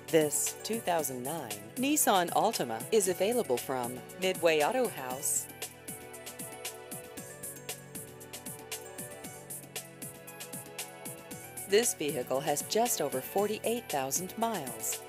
This 2009 Nissan Altima is available from Midway Auto House. This vehicle has just over 48,000 miles.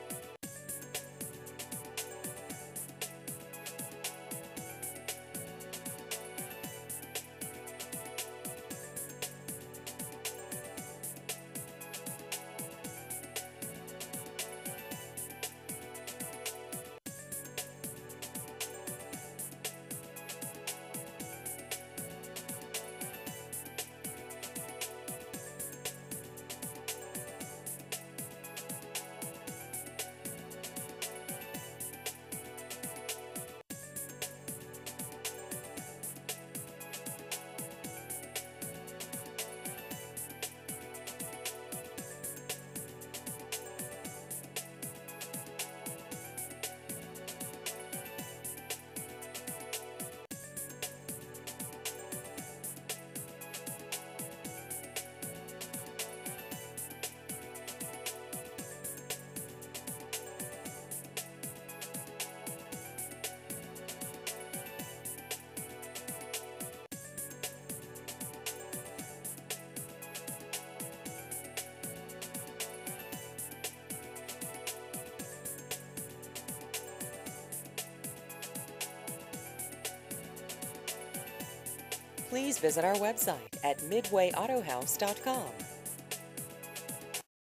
Please visit our website at midwayautohouse.com.